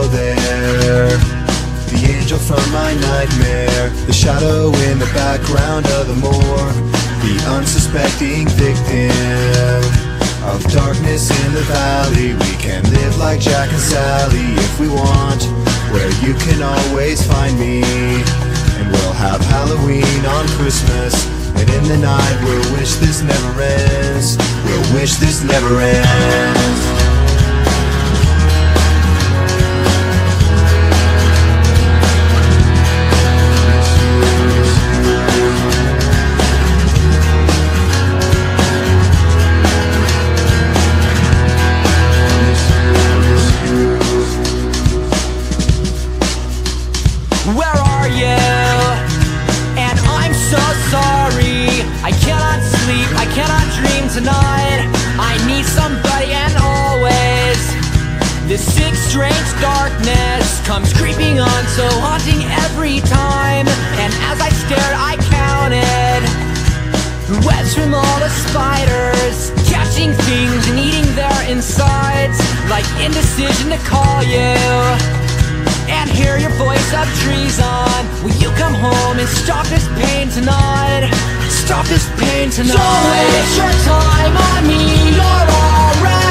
go there. The angel from my nightmare, the shadow in the background of the morgue, the unsuspecting victim of darkness in the valley. We can live like Jack and Sally if we want, where you can always find me. And we'll have Halloween on Christmas, and in the night we'll wish this never ends. We'll wish this never ends. Where are you? And I'm so sorry. I cannot sleep, I cannot dream tonight. I need somebody, and always this sick, strange darkness comes creeping on, so haunting every time. And as I stared, I counted webs from all the spiders, catching things and eating their insides, like indecision to call you and hear your voice of treason. Will you come home and stop this pain tonight? Stop this pain tonight. Don't waste your time on me, you're already